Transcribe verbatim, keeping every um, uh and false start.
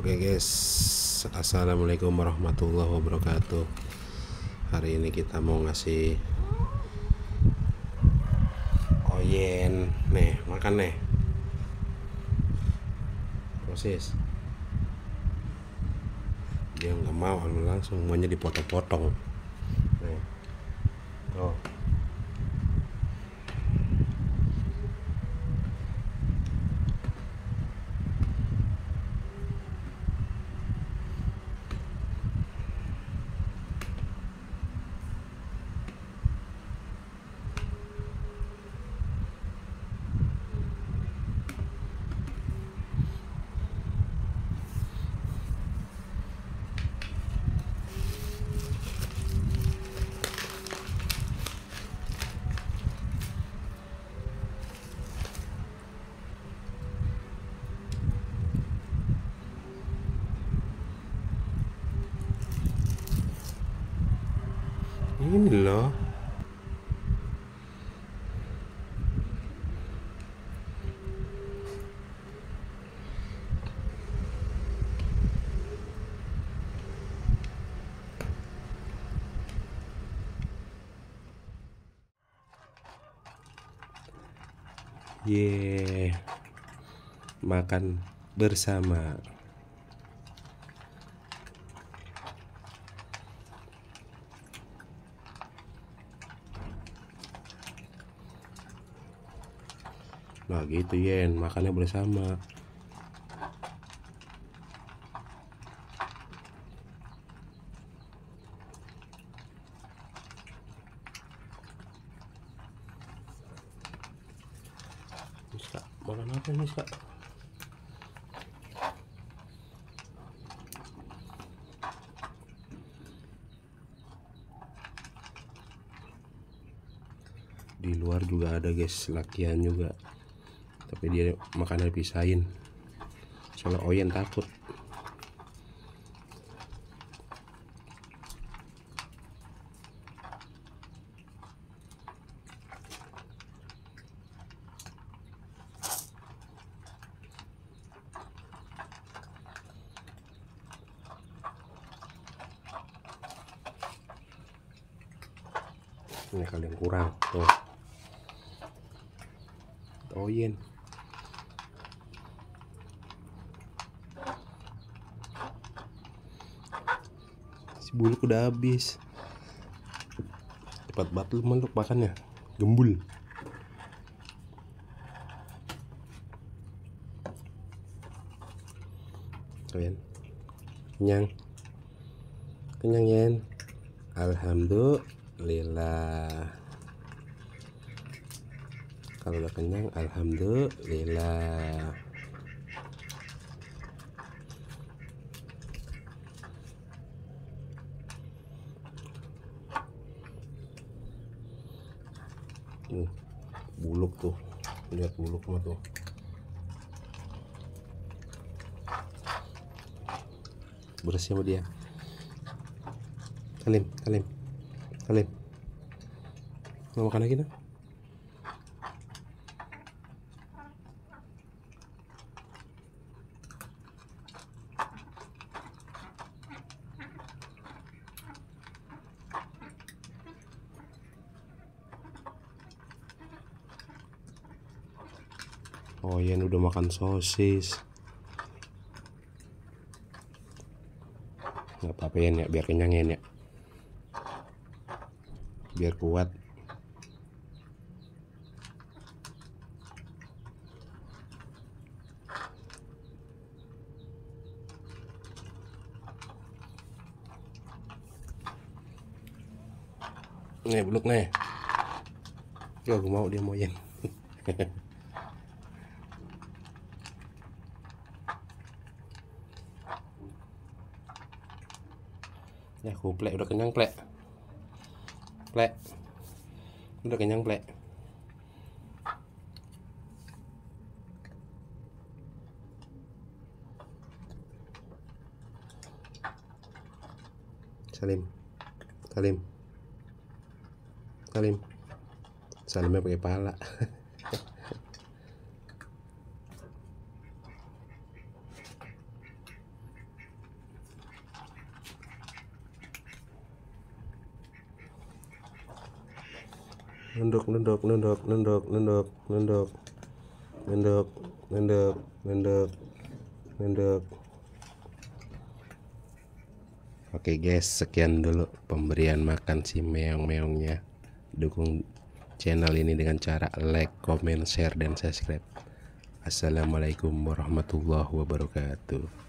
Oke guys, assalamualaikum warahmatullahi wabarakatuh. Hari ini kita mau ngasih Oyen nih, makan nih. Proses dia nggak mau, langsung semuanya dipotong-potong nih. Oh, ini loh. Ye, makan bersama. Nah gitu Yen, makannya bersama. Miska, makan apa nih Miska? Di luar juga ada guys, lakian juga, tapi dia makannya pisahin soalnya Oyen takut. Ini kalian kurang tuh Oyen. Si buluk udah habis. Cepat banget lu meluk makannya, gembul. Kalian kenyang, kenyang Yen. Alhamdulillah. Kalau udah kenyang, alhamdulillah. Nih, buluk tuh, lihat buluk mah tuh. Bersih sama dia. Kalim, kalim, kalim. Mau makan lagi dong? Oh Yen udah makan sosis. Nggak apa-apa Yen ya, biar kenyang Yen ya, biar kuat. Nih buluk nih. Yo, gue mau dia mau Yen. Ya kuplek udah kenyang plek. Plek. Udah kenyang plek. Salim. Salim. Salim. Salimnya pakai pala. nunduk nunduk nunduk nunduk nunduk nunduk nunduk nunduk nunduk nunduk. Oke guys, sekian dulu pemberian makan si meong-meongnya. Dukung channel ini dengan cara like, comment, share, dan subscribe. Assalamualaikum warahmatullahi wabarakatuh.